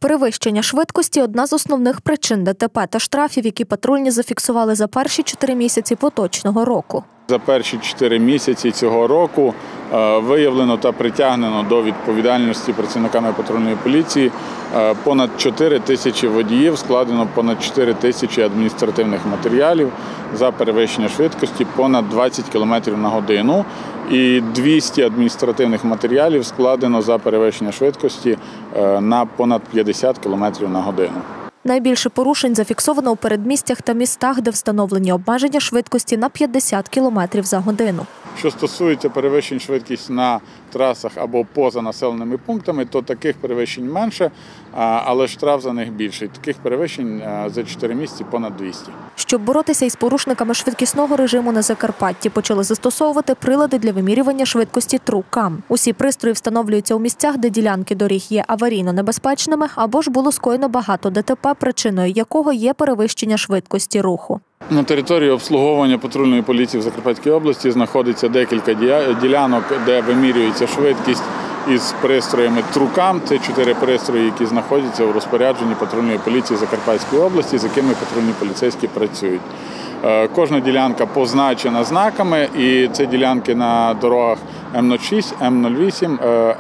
Перевищення швидкості – одна з основних причин ДТП та штрафів, які патрульні зафіксували за перші 4 місяці поточного року. За перші 4 місяці цього року виявлено та притягнено до відповідальності працівниками патрульної поліції понад 4 тисячі водіїв, складено понад 4 тисячі адміністративних матеріалів за перевищення швидкості понад 20 км на годину і 200 адміністративних матеріалів складено за перевищення швидкості на понад 50 км на годину. Найбільше порушень зафіксовано у передмістях та містах, де встановлені обмеження швидкості на 50 км за годину. Що стосується перевищень швидкості на трасах або поза населеними пунктами, то таких перевищень менше, але штраф за них більший. Таких перевищень за 4 місяці понад 200. Щоб боротися із порушниками швидкісного режиму на Закарпатті, почали застосовувати прилади для вимірювання швидкості TrueCam. Усі пристрої встановлюються у місцях, де ділянки доріг є аварійно небезпечними, або ж було скоєно багато ДТП, причиною якого є перевищення швидкості руху. На території обслуговування патрульної поліції в Закарпатській області знаходиться декілька ділянок, де вимірюється швидкість із пристроями TrueCam. Це 4 пристрої, які знаходяться у розпорядженні патрульної поліції Закарпатської області, з якими патрульні поліцейські працюють. Кожна ділянка позначена знаками, і це ділянки на дорогах М06, М08,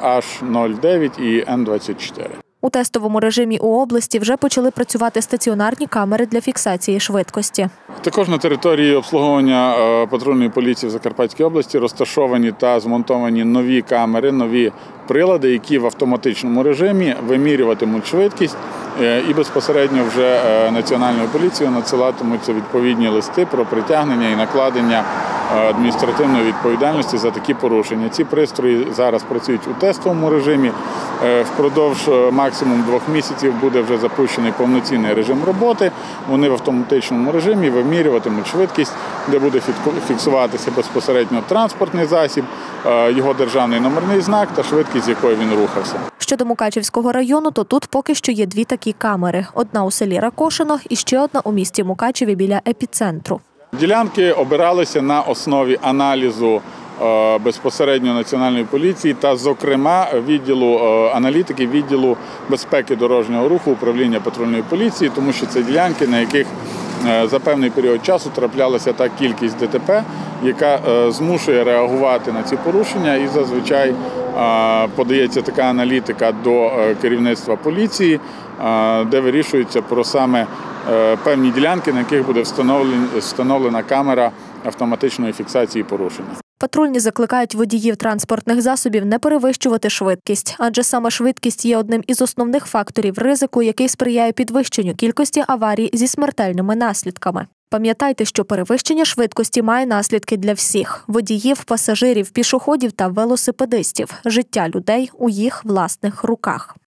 H09 і Н24. У тестовому режимі у області вже почали працювати стаціонарні камери для фіксації швидкості. Також на території обслуговування патрульної поліції в Закарпатській області розташовані та змонтовані нові камери, нові прилади, які в автоматичному режимі вимірюватимуть швидкість і безпосередньо вже Національною поліцією надсилатимуться відповідні листи про притягнення і накладення адміністративної відповідальності за такі порушення. Ці пристрої зараз працюють у тестовому режимі. Впродовж максимум 2 місяців буде вже запущений повноцінний режим роботи. Вони в автоматичному режимі вимірюватимуть швидкість, де буде фіксуватися безпосередньо транспортний засіб, його державний номерний знак та швидкість, з якою він рухався. Щодо Мукачівського району, то тут поки що є 2 такі камери. Одна у селі Ракошино і ще одна у місті Мукачеві біля епіцентру. Ділянки обиралися на основі аналізу безпосередньо Національної поліції та, зокрема, відділу аналітики, відділу безпеки дорожнього руху управління патрульної поліції, тому що це ділянки, на яких за певний період часу траплялася та кількість ДТП, яка змушує реагувати на ці порушення, і зазвичай подається така аналітика до керівництва поліції, де вирішується про саме певні ділянки, на яких буде встановлена камера автоматичної фіксації порушення. Патрульні закликають водіїв транспортних засобів не перевищувати швидкість, адже саме швидкість є одним із основних факторів ризику, який сприяє підвищенню кількості аварій зі смертельними наслідками. Пам'ятайте, що перевищення швидкості має наслідки для всіх – водіїв, пасажирів, пішоходів та велосипедистів. Життя людей у їх власних руках.